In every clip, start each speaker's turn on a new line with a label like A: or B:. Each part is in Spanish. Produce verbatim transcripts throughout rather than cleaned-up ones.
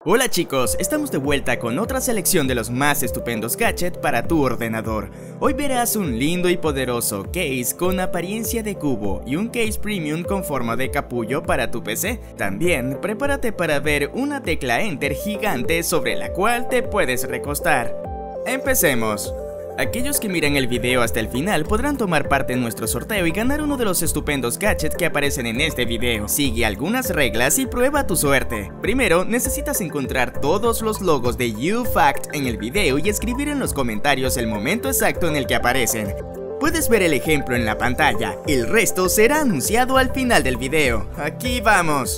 A: Hola chicos, estamos de vuelta con otra selección de los más estupendos gadgets para tu ordenador. Hoy verás un lindo y poderoso case con apariencia de cubo y un case premium con forma de capullo para tu P C. También prepárate para ver una tecla Enter gigante sobre la cual te puedes recostar. Empecemos. Aquellos que miran el video hasta el final podrán tomar parte en nuestro sorteo y ganar uno de los estupendos gadgets que aparecen en este video. Sigue algunas reglas y prueba tu suerte. Primero, necesitas encontrar todos los logos de UFact en el video y escribir en los comentarios el momento exacto en el que aparecen. Puedes ver el ejemplo en la pantalla, el resto será anunciado al final del video. Aquí vamos.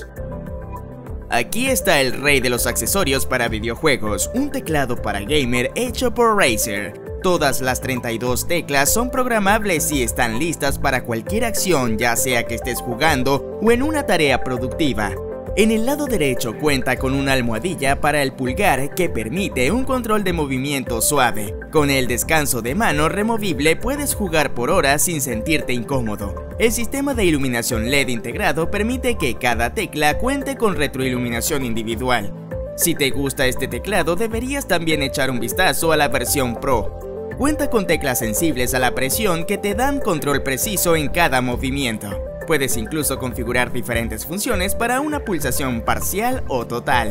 A: Aquí está el rey de los accesorios para videojuegos, un teclado para gamer hecho por Razer. Todas las treinta y dos teclas son programables y están listas para cualquier acción, ya sea que estés jugando o en una tarea productiva. En el lado derecho cuenta con una almohadilla para el pulgar que permite un control de movimiento suave. Con el descanso de mano removible puedes jugar por horas sin sentirte incómodo. El sistema de iluminación L E D integrado permite que cada tecla cuente con retroiluminación individual. Si te gusta este teclado, deberías también echar un vistazo a la versión Pro. Cuenta con teclas sensibles a la presión que te dan control preciso en cada movimiento. Puedes incluso configurar diferentes funciones para una pulsación parcial o total.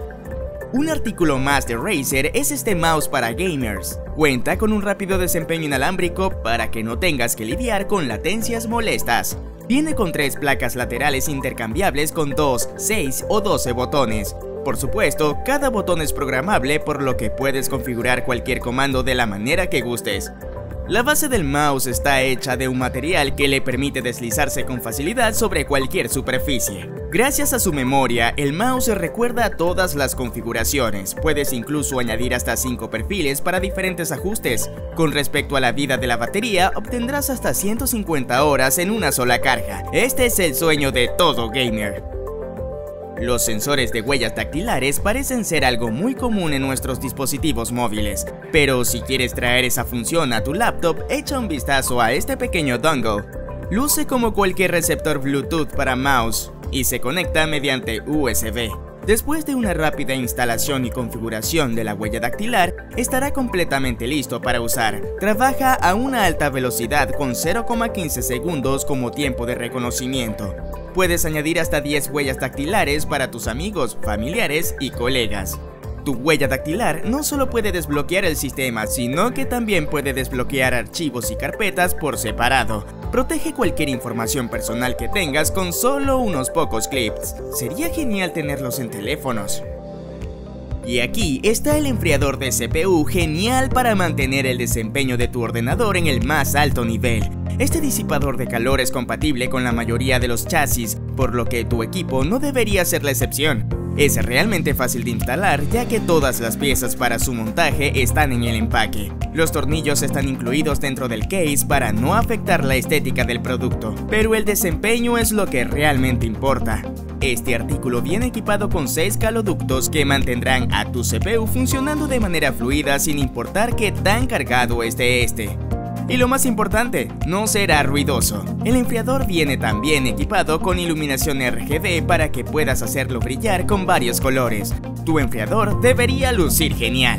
A: Un artículo más de Razer es este mouse para gamers. Cuenta con un rápido desempeño inalámbrico para que no tengas que lidiar con latencias molestas. Viene con tres placas laterales intercambiables con dos, seis o doce botones. Por supuesto, cada botón es programable, por lo que puedes configurar cualquier comando de la manera que gustes. La base del mouse está hecha de un material que le permite deslizarse con facilidad sobre cualquier superficie. Gracias a su memoria, el mouse recuerda todas las configuraciones. Puedes incluso añadir hasta cinco perfiles para diferentes ajustes. Con respecto a la vida de la batería, obtendrás hasta ciento cincuenta horas en una sola carga. Este es el sueño de todo gamer. Los sensores de huellas dactilares parecen ser algo muy común en nuestros dispositivos móviles, pero si quieres traer esa función a tu laptop, echa un vistazo a este pequeño dongle. Luce como cualquier receptor Bluetooth para mouse y se conecta mediante U S B. Después de una rápida instalación y configuración de la huella dactilar, estará completamente listo para usar. Trabaja a una alta velocidad con cero coma quince segundos como tiempo de reconocimiento. Puedes añadir hasta diez huellas dactilares para tus amigos, familiares y colegas. Tu huella dactilar no solo puede desbloquear el sistema, sino que también puede desbloquear archivos y carpetas por separado. Protege cualquier información personal que tengas con solo unos pocos clips. Sería genial tenerlos en teléfonos. Y aquí está el enfriador de C P U, genial para mantener el desempeño de tu ordenador en el más alto nivel. Este disipador de calor es compatible con la mayoría de los chasis, por lo que tu equipo no debería ser la excepción. Es realmente fácil de instalar, ya que todas las piezas para su montaje están en el empaque. Los tornillos están incluidos dentro del case para no afectar la estética del producto, pero el desempeño es lo que realmente importa. Este artículo viene equipado con seis caloductos que mantendrán a tu C P U funcionando de manera fluida sin importar qué tan cargado esté este. Y lo más importante, no será ruidoso. El enfriador viene también equipado con iluminación R G B para que puedas hacerlo brillar con varios colores. Tu enfriador debería lucir genial.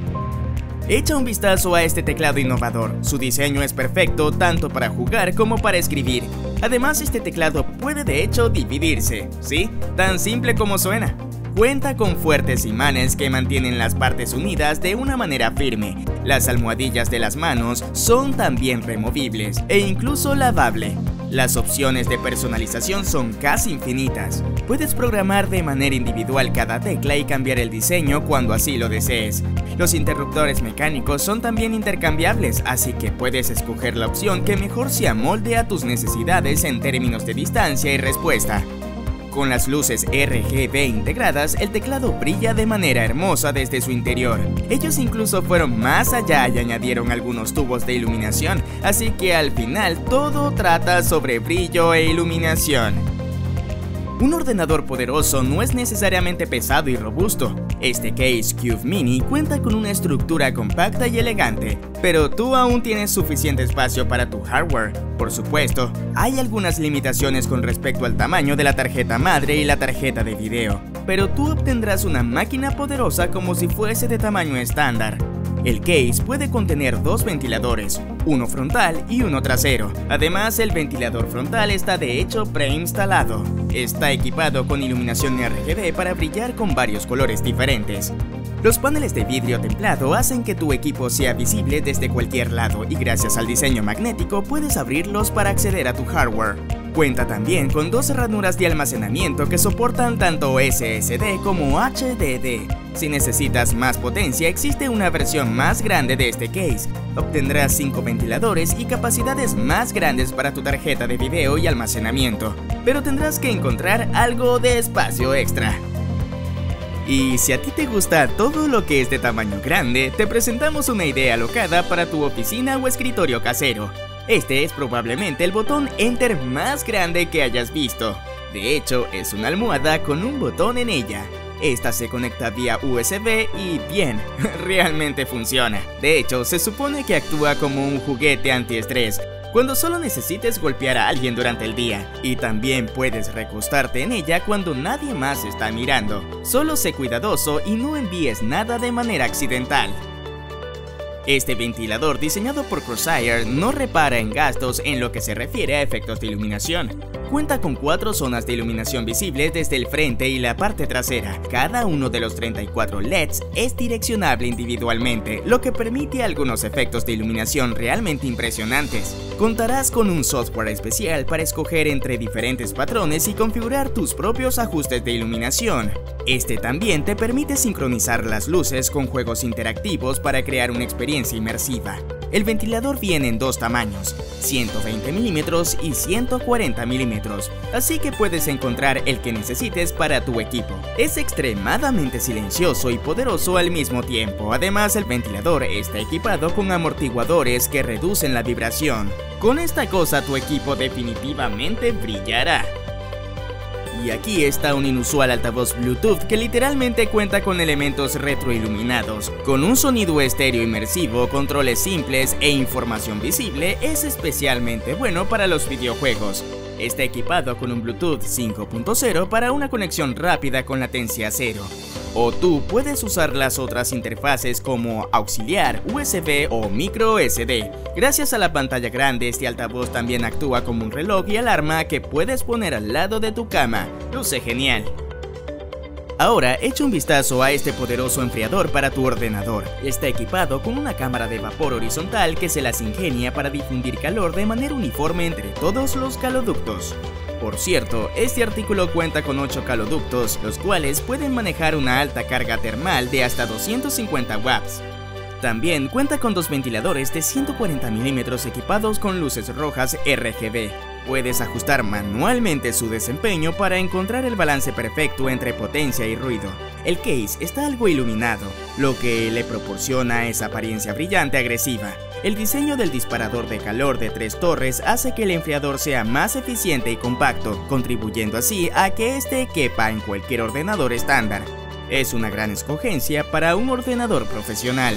A: Echa un vistazo a este teclado innovador. Su diseño es perfecto tanto para jugar como para escribir. Además, este teclado puede de hecho dividirse, ¿sí? Tan simple como suena. Cuenta con fuertes imanes que mantienen las partes unidas de una manera firme. Las almohadillas de las manos son también removibles e incluso lavable. Las opciones de personalización son casi infinitas. Puedes programar de manera individual cada tecla y cambiar el diseño cuando así lo desees. Los interruptores mecánicos son también intercambiables, así que puedes escoger la opción que mejor se amolde a tus necesidades en términos de distancia y respuesta. Con las luces R G B integradas, el teclado brilla de manera hermosa desde su interior. Ellos incluso fueron más allá y añadieron algunos tubos de iluminación, así que al final todo trata sobre brillo e iluminación. Un ordenador poderoso no es necesariamente pesado y robusto. Este Case Cube Mini cuenta con una estructura compacta y elegante, pero tú aún tienes suficiente espacio para tu hardware. Por supuesto, hay algunas limitaciones con respecto al tamaño de la tarjeta madre y la tarjeta de video, pero tú obtendrás una máquina poderosa como si fuese de tamaño estándar. El case puede contener dos ventiladores, uno frontal y uno trasero. Además, el ventilador frontal está de hecho preinstalado. Está equipado con iluminación R G B para brillar con varios colores diferentes. Los paneles de vidrio templado hacen que tu equipo sea visible desde cualquier lado y gracias al diseño magnético puedes abrirlos para acceder a tu hardware. Cuenta también con dos ranuras de almacenamiento que soportan tanto S S D como H D D. Si necesitas más potencia, existe una versión más grande de este case. Obtendrás cinco ventiladores y capacidades más grandes para tu tarjeta de video y almacenamiento, pero tendrás que encontrar algo de espacio extra. Y si a ti te gusta todo lo que es de tamaño grande, te presentamos una idea alocada para tu oficina o escritorio casero. Este es probablemente el botón Enter más grande que hayas visto. De hecho, es una almohada con un botón en ella. Esta se conecta vía U S B y bien, realmente funciona. De hecho, se supone que actúa como un juguete antiestrés cuando solo necesites golpear a alguien durante el día, y también puedes recostarte en ella cuando nadie más está mirando. Solo sé cuidadoso y no envíes nada de manera accidental. Este ventilador diseñado por Corsair no repara en gastos en lo que se refiere a efectos de iluminación. Cuenta con cuatro zonas de iluminación visibles desde el frente y la parte trasera. Cada uno de los treinta y cuatro L E Ds es direccionable individualmente, lo que permite algunos efectos de iluminación realmente impresionantes. Contarás con un software especial para escoger entre diferentes patrones y configurar tus propios ajustes de iluminación. Este también te permite sincronizar las luces con juegos interactivos para crear una experiencia inmersiva. El ventilador viene en dos tamaños, ciento veinte milímetros y ciento cuarenta milímetros, así que puedes encontrar el que necesites para tu equipo. Es extremadamente silencioso y poderoso al mismo tiempo. Además, el ventilador está equipado con amortiguadores que reducen la vibración. Con esta cosa tu equipo definitivamente brillará. Y aquí está un inusual altavoz Bluetooth que literalmente cuenta con elementos retroiluminados. Con un sonido estéreo inmersivo, controles simples e información visible, es especialmente bueno para los videojuegos. Está equipado con un Bluetooth cinco punto cero para una conexión rápida con latencia cero. O tú puedes usar las otras interfaces como auxiliar, U S B o micro S D. Gracias a la pantalla grande, este altavoz también actúa como un reloj y alarma que puedes poner al lado de tu cama. Luce genial. Ahora echa un vistazo a este poderoso enfriador para tu ordenador. Está equipado con una cámara de vapor horizontal que se las ingenia para difundir calor de manera uniforme entre todos los caloductos. Por cierto, este artículo cuenta con ocho caloductos, los cuales pueden manejar una alta carga termal de hasta doscientos cincuenta watts. También cuenta con dos ventiladores de ciento cuarenta milímetros equipados con luces rojas R G B. Puedes ajustar manualmente su desempeño para encontrar el balance perfecto entre potencia y ruido. El case está algo iluminado, lo que le proporciona esa apariencia brillante agresiva. El diseño del disparador de calor de tres torres hace que el enfriador sea más eficiente y compacto, contribuyendo así a que este quepa en cualquier ordenador estándar. Es una gran escogencia para un ordenador profesional.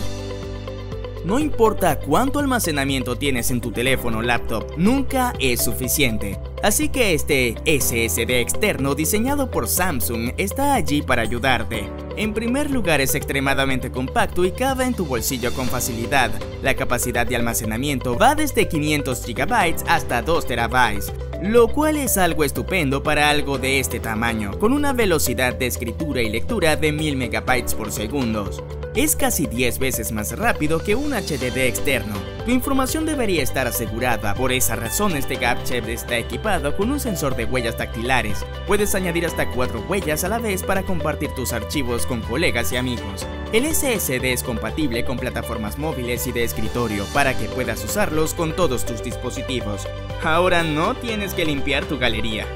A: No importa cuánto almacenamiento tienes en tu teléfono o laptop, nunca es suficiente. Así que este S S D externo diseñado por Samsung está allí para ayudarte. En primer lugar, es extremadamente compacto y cabe en tu bolsillo con facilidad. La capacidad de almacenamiento va desde quinientos gigabytes hasta dos terabytes, lo cual es algo estupendo para algo de este tamaño, con una velocidad de escritura y lectura de mil megabytes por segundo. Es casi diez veces más rápido que un H D D externo. Tu información debería estar asegurada, por esa razón este gadget está equipado con un sensor de huellas dactilares. Puedes añadir hasta cuatro huellas a la vez para compartir tus archivos con colegas y amigos. El S S D es compatible con plataformas móviles y de escritorio para que puedas usarlos con todos tus dispositivos. Ahora no tienes que limpiar tu galería.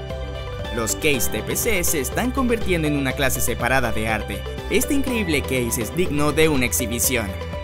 A: Los case de P C se están convirtiendo en una clase separada de arte. Este increíble case es digno de una exhibición.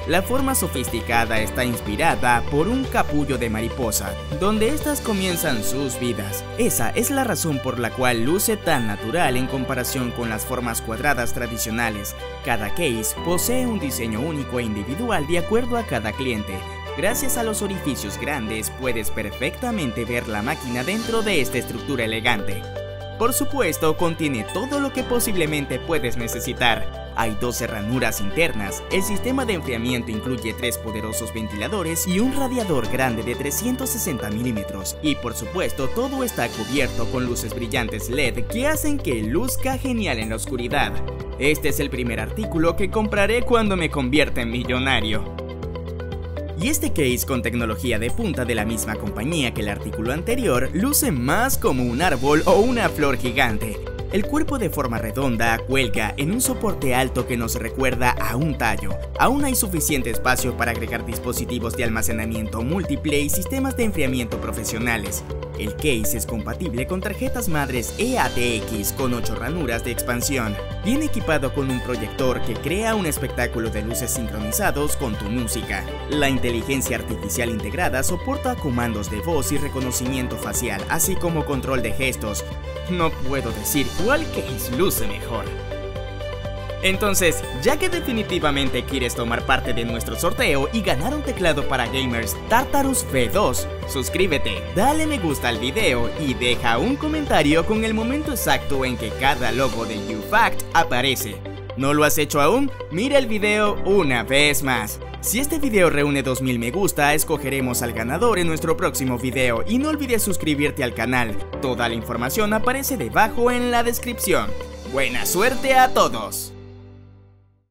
A: La forma sofisticada está inspirada por un capullo de mariposa, donde estas comienzan sus vidas. Esa es la razón por la cual luce tan natural en comparación con las formas cuadradas tradicionales. Cada case posee un diseño único e individual de acuerdo a cada cliente. Gracias a los orificios grandes puedes perfectamente ver la máquina dentro de esta estructura elegante. Por supuesto, contiene todo lo que posiblemente puedes necesitar. Hay doce ranuras internas, el sistema de enfriamiento incluye tres poderosos ventiladores y un radiador grande de trescientos sesenta milímetros. Y por supuesto, todo está cubierto con luces brillantes L E D que hacen que luzca genial en la oscuridad. Este es el primer artículo que compraré cuando me convierta en millonario. Y este case con tecnología de punta de la misma compañía que el artículo anterior luce más como un árbol o una flor gigante. El cuerpo de forma redonda cuelga en un soporte alto que nos recuerda a un tallo. Aún hay suficiente espacio para agregar dispositivos de almacenamiento múltiple y sistemas de enfriamiento profesionales. El case es compatible con tarjetas madres E A T X con ocho ranuras de expansión. Viene equipado con un proyector que crea un espectáculo de luces sincronizados con tu música. La inteligencia artificial integrada soporta comandos de voz y reconocimiento facial, así como control de gestos. No puedo decir cuál case luce mejor. Entonces, ya que definitivamente quieres tomar parte de nuestro sorteo y ganar un teclado para gamers Tartarus V dos, suscríbete, dale me gusta al video y deja un comentario con el momento exacto en que cada logo de UFact aparece. ¿No lo has hecho aún? Mira el video una vez más. Si este video reúne dos mil me gusta, escogeremos al ganador en nuestro próximo video y no olvides suscribirte al canal. Toda la información aparece debajo en la descripción. ¡Buena suerte a todos!